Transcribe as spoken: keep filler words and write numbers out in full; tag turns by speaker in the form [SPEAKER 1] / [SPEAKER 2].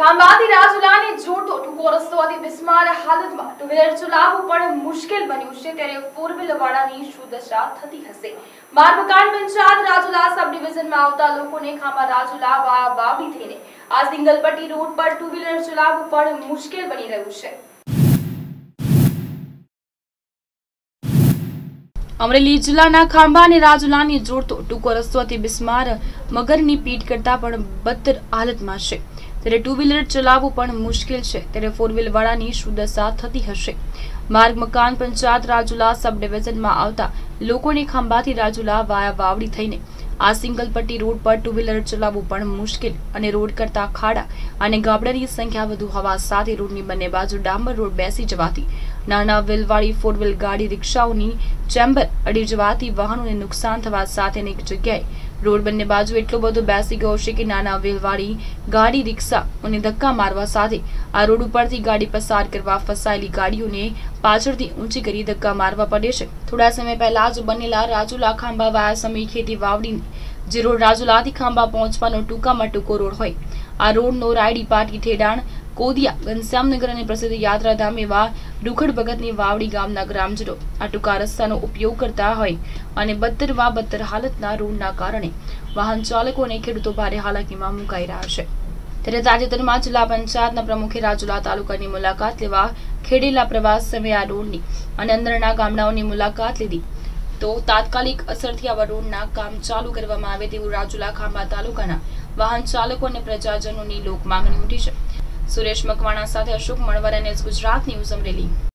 [SPEAKER 1] ખાંભાથી રાજુલાને જોડતો ટૂંકો રસ્તો હતી બિસ્માર હાલતમાં ટુ વ્હીલર ચલાવવું પણ મુશ્કેલ બન્યું છે ત્યારે ફોર વ્હીલર વાળાની શું દશા થતી હશે। માર્ગ મકાન પંચાયત રાજુલા સબ ડિવિઝનમાં આવતા લોકોને ખાંભા રાજુલા વાવડી થઈને આ સિંગલ પટ્ટી રોડ પર ટુ વ્હીલર ચલાવવું પણ મુશ્કેલ બની રહ્યું છે। અમરેલી જિલ્લાના ખાંભા અને રાજુલાને જોડતો ટૂંકો રસ્તો હતી બિસ્માર મગરની પીઠ કરતા પણ બદતર હાલતમાં છે ત્યારે ટુ વ્હીલર ચલાવવું પણ મુશ્કેલ છે ત્યારે ફોર વ્હીલર વાળાની શું દશા થતી હશે। માર્ગ મકાન પંચાયત રાજુલા સબ ડિવિઝનમાં આવતા લોકોને ખાંભાથી રાજુલા વાયા વાવડી થઈને આ સિંગલ પટ્ટી રોડ પર ટુ વ્હીલર ચલાવવું પણ મુશ્કેલ અને રોડ કરતા ખાડા અને ગાબડાની સંખ્યા વધુ હોવા સાથે રોડની બંને બાજુ ડામર રોડ બેસી જવાથી નાના વ્હીલવાળી ફોર વ્હીલ ગાડી રિક્ષાઓની ચેમ્બર અડી જવાથી વાહનોને નુકસાન થવા સાથે અનેક જગ્યાએ રોડ બંને બાજુ એટલો બધો બેસી ગયો છે કે નાના વ્હીલવાળી ગાડી રિક્ષાઓને ધક્કા મારવા સાથે આ રોડ ઉપરથી ગાડી પસાર કરવા ફસાયેલી ગાડીઓને પાછળથી ઊંચી કરી ધક્કા મારવા પડે છે। થોડા સમય પહેલા જ બનેલા રાજુલા ખાંભા વાયા સમી ખેતી વાવડી જે રોડ રાજુલાથી ખાંભા પહોંચવાનો ટૂંકામાં ટૂંકો રોડ હોય આ રોડનો રાયડી પાટી ઠેડાણ કોદિયા ઘનશ્યામનગર અને પ્રસિદ્ધ યાત્રાધામ એવા રૂખડ ભગતની વાવડી ગામના ગ્રામજનો આ ટૂંકા રસ્તાનો ઉપયોગ કરતા હોય અને બદતરમાં બદતર હાલતના રોડના કારણે વાહન ચાલકો અને ખેડૂતો ભારે હાલાકીમાં મુકાઈ રહ્યા છે। ત્યારે તાજેતરમાં જિલ્લા પંચાયતના પ્રમુખે રાજુલા તાલુકાની મુલાકાત લેવા ખેડેલા પ્રવાસ સમયે આ રોડની અને અંદરના ગામડાઓની મુલાકાત લીધી તો તાત્કાલિક અસરથી આવા રોડના કામ ચાલુ કરવામાં આવે તેવું રાજુલા ખાંભા તાલુકાના વાહન ચાલકો અને પ્રજાજનોની લોક માંગણી ઉઠી છે। સુરેશ મકવાણા સાથે અશોક મણવર અને ગુજરાત ન્યૂઝ અમરેલી।